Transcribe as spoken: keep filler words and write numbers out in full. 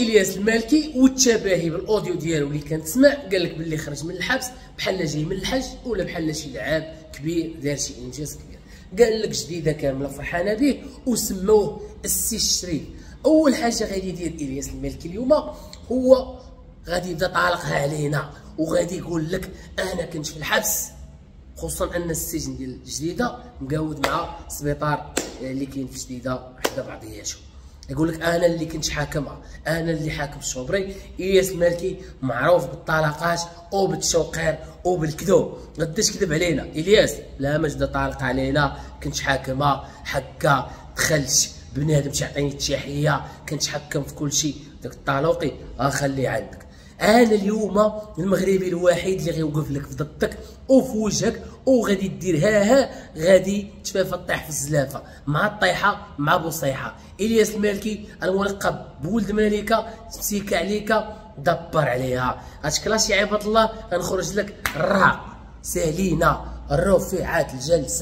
الياس المالكي والتباهي بالاوديو ديالو اللي كان تسمع، قال لك باللي خرج من الحبس بحال جاي من الحج ولا بحال شي لعاب كبير دار شي انجاز كبير. قال لك جديده كامله فرحانه به وسموه السي الشريف. اول حاجه غادي يدير الياس المالكي اليوم هو غادي يبدا طالقها علينا وغادي يقول لك انا كنت في الحبس، خصوصا ان السجن ديال جديده مقاود مع السبيطار اللي كاين في جديده حدا بعضياتهم. يقول لك انا اللي كنت حاكمها، انا اللي حاكم الشوبري. الياس المالكي معروف بالطلاقات وبالتشوقير وبالكذوب، غداش كذب علينا الياس؟ لا ما جدا طالق علينا، كنت حاكمها حكا، دخلت بنادم تعطيني التحيه، كنت حكم في كل شيء. داك الطالوقي اخليه عندك. انا اليوم المغربي الوحيد اللي غيوقف لك في ضدك وفي وجهك وغادي دير ها ها غادي تفافى طيح في الزلافه مع الطيحه مع بوصيحه. الياس المالكي الملقب بولد ملكه مسيكه عليك دبر عليها. اشكلاش يا عباد الله غنخرج لك الراء سالينا الرفيعات الجلسه.